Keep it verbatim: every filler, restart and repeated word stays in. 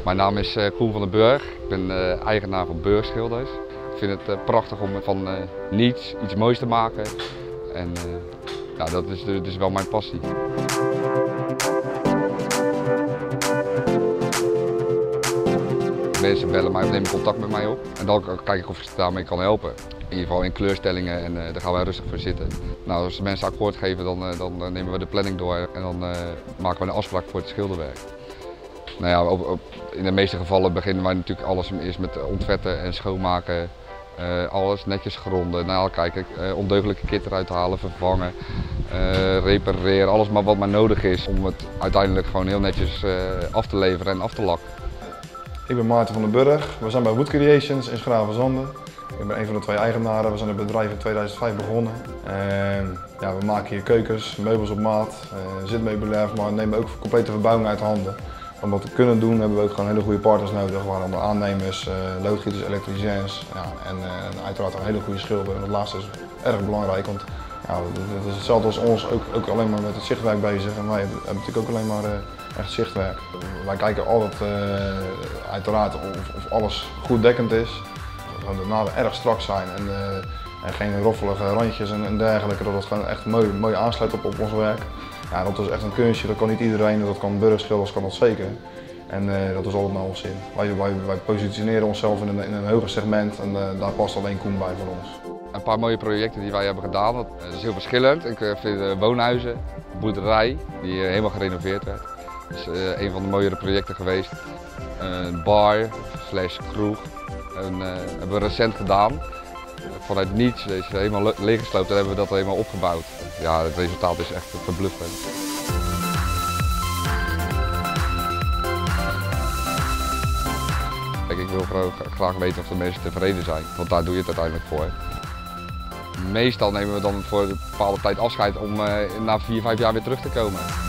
Mijn naam is uh, Koen van den Burg. Ik ben uh, eigenaar van Burg Schilders. Ik vind het uh, prachtig om van uh, niets iets moois te maken. En uh, ja, dat is dus wel mijn passie. Mensen bellen mij of nemen contact met mij op. En dan kijk ik of ik ze daarmee kan helpen. In ieder geval in kleurstellingen en uh, daar gaan wij rustig voor zitten. Nou, als de mensen akkoord geven, dan, uh, dan nemen we de planning door en dan uh, maken we een afspraak voor het schilderwerk. Nou ja, op, op, in de meeste gevallen beginnen wij natuurlijk alles eerst met ontvetten en schoonmaken. Uh, alles netjes gronden, naar kijken, uh, ondeugelijke kit eruit halen, vervangen, uh, repareren. Alles maar wat maar nodig is om het uiteindelijk gewoon heel netjes uh, af te leveren en af te lakken. Ik ben Maarten van den Burg. We zijn bij Wood Creations in Schravenzande. Ik ben een van de twee eigenaren. We zijn het bedrijf in tweeduizend vijf begonnen. En, ja, we maken hier keukens, meubels op maat, uh, zitmeubilair, maar nemen ook complete verbouwing uit handen. Om dat te kunnen doen hebben we ook gewoon hele goede partners nodig, waaronder aannemers, uh, loodgieters, elektriciens ja, en, uh, en uiteraard een hele goede schilder. En dat laatste is erg belangrijk, want ja, het is hetzelfde als ons, ook, ook alleen maar met het zichtwerk bezig. En wij hebben natuurlijk ook alleen maar uh, echt zichtwerk. Wij kijken altijd uh, uiteraard of, of alles goed dekkend is. Dat de naden erg strak zijn en, uh, en geen roffelige randjes en, en dergelijke. Dat het gewoon echt mooi, mooi aansluit op, op ons werk. Ja, dat is echt een kunstje, dat kan niet iedereen, dat kan Burg Schilders, kan dat zeker. En uh, dat is altijd naar ons zin. Wij, wij, wij positioneren onszelf in een, in een hoger segment en uh, daar past alleen Koen bij voor ons. Een paar mooie projecten die wij hebben gedaan, dat is heel verschillend. Ik vind uh, woonhuizen, een boerderij die uh, helemaal gerenoveerd werd. Dat is uh, een van de mooiere projecten geweest. Een bar, slash kroeg, en, uh, hebben we recent gedaan. Vanuit niets, is helemaal leeggesloopt en hebben we dat helemaal opgebouwd. Ja, het resultaat is echt verbluffend. Kijk, ik wil graag weten of de mensen tevreden zijn, want daar doe je het uiteindelijk voor. Meestal nemen we dan voor een bepaalde tijd afscheid om uh, na vier, vijf jaar weer terug te komen.